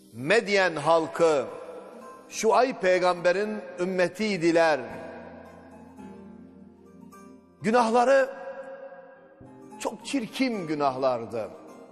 Medyen halkı Şuayb peygamberin ümmetiydiler. Günahları çok çirkin günahlardı.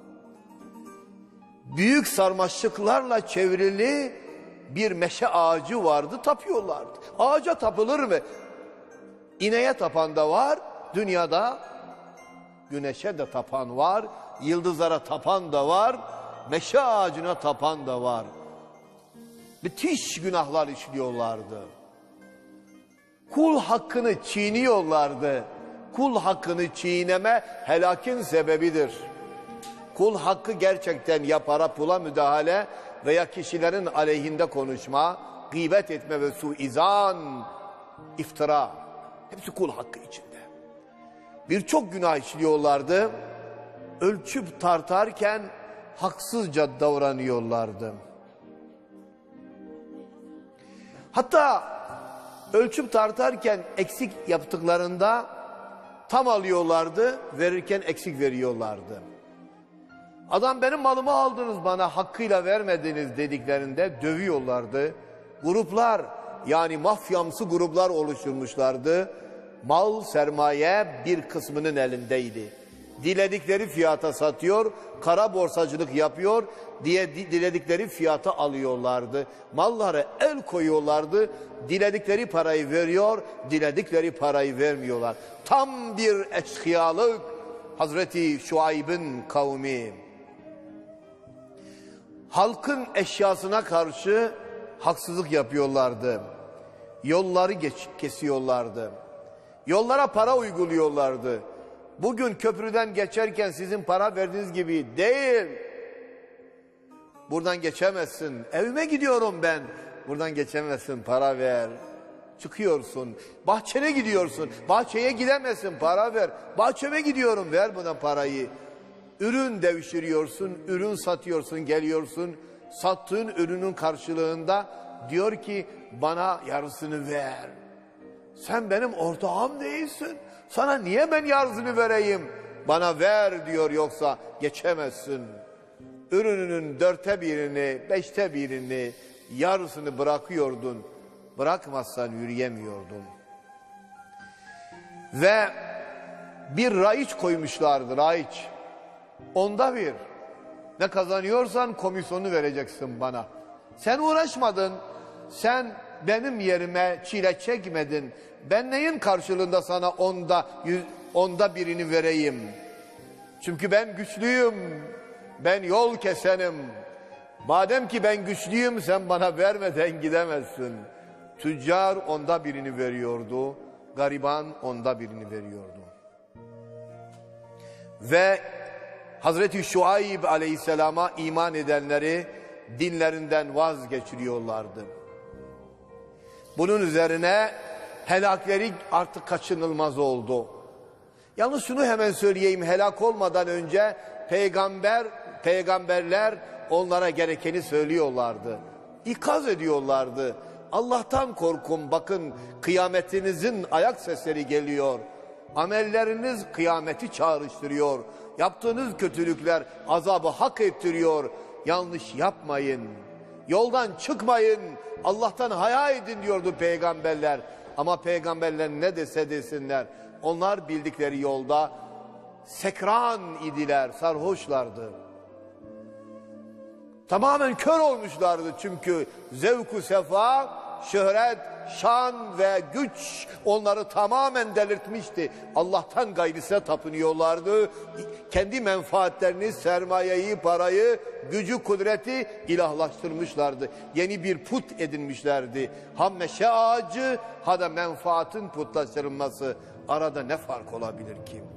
Büyük sarmaşıklarla çevrili bir meşe ağacı vardı, tapıyorlardı. Ağaca tapılır mı? İneğe tapan da var, dünyada güneşe de tapan var, yıldızlara tapan da var, meşe ağacına tapan da var. Müthiş günahlar işliyorlardı. Kul hakkını çiğniyorlardı. Kul hakkını çiğneme helakin sebebidir. Kul hakkı gerçekten ya para pula müdahale veya kişilerin aleyhinde konuşma, gıybet etme ve suizan, iftira. Hepsi kul hakkı içinde. Birçok günah işliyorlardı. Ölçüp tartarken haksızca davranıyorlardı. Hatta ölçüp tartarken eksik yaptıklarında tam alıyorlardı, verirken eksik veriyorlardı. Adam benim malımı aldınız bana hakkıyla vermediniz dediklerinde dövüyorlardı. Gruplar, yani mafyamsı gruplar oluşturmuşlardı. Mal, sermaye bir kısmının elindeydi. Diledikleri fiyata satıyor, kara borsacılık yapıyor diye diledikleri fiyata alıyorlardı. Mallara el koyuyorlardı, diledikleri parayı veriyor, diledikleri parayı vermiyorlar. Tam bir eşkıyalık Hazreti Şuayb'in kavmi. Halkın eşyasına karşı haksızlık yapıyorlardı. Yolları kesiyorlardı. Yollara para uyguluyorlardı. Bugün köprüden geçerken sizin para verdiğiniz gibi değil. Buradan geçemezsin. Evime gidiyorum ben. Buradan geçemezsin, para ver. Çıkıyorsun. Bahçene gidiyorsun. Bahçeye gidemezsin, para ver. Bahçeme gidiyorum, ver buna parayı. Ürün devşiriyorsun, ürün satıyorsun, geliyorsun. Sattığın ürünün karşılığında diyor ki bana yarısını ver. Sen benim ortağım değilsin. Sana niye ben yarısını vereyim? Bana ver diyor, yoksa geçemezsin. Ürününün 1/4, 5/1, yarısını bırakıyordun. Bırakmazsan yürüyemiyordun. Ve bir raiç koymuşlardı, raiç. 1/10. Ne kazanıyorsan komisyonu vereceksin bana. Sen uğraşmadın, sen benim yerime çile çekmedin. Ben neyin karşılığında sana 1/10 vereyim? Çünkü ben güçlüyüm, ben yol kesenim. Madem ki ben güçlüyüm, sen bana vermeden gidemezsin. Tüccar 1/10 veriyordu, gariban 1/10 veriyordu. Ve Hazreti Şuayb aleyhisselama iman edenleri dinlerinden vazgeçiriyorlardı. Bunun üzerine helakleri artık kaçınılmaz oldu. Yalnız şunu hemen söyleyeyim, helak olmadan önce peygamberler onlara gerekeni söylüyorlardı. İkaz ediyorlardı. Allah'tan korkun, bakın kıyametinizin ayak sesleri geliyor. Amelleriniz kıyameti çağrıştırıyor. Yaptığınız kötülükler azabı hak ettiriyor. Yanlış yapmayın. Yoldan çıkmayın. Allah'tan haya edin diyordu peygamberler. Ama peygamberler ne dese desinler, onlar bildikleri yolda sekran idiler, sarhoşlardı. Tamamen kör olmuşlardı çünkü zevk-u sefa, şöhret, şan ve güç onları tamamen delirtmişti. Allah'tan gayrısına tapınıyorlardı. Kendi menfaatlerini, sermayeyi, parayı, gücü, kudreti ilahlaştırmışlardı. Yeni bir put edinmişlerdi. Ha meşe ağacı, ha da menfaatin putlaştırılması. Arada ne fark olabilir ki?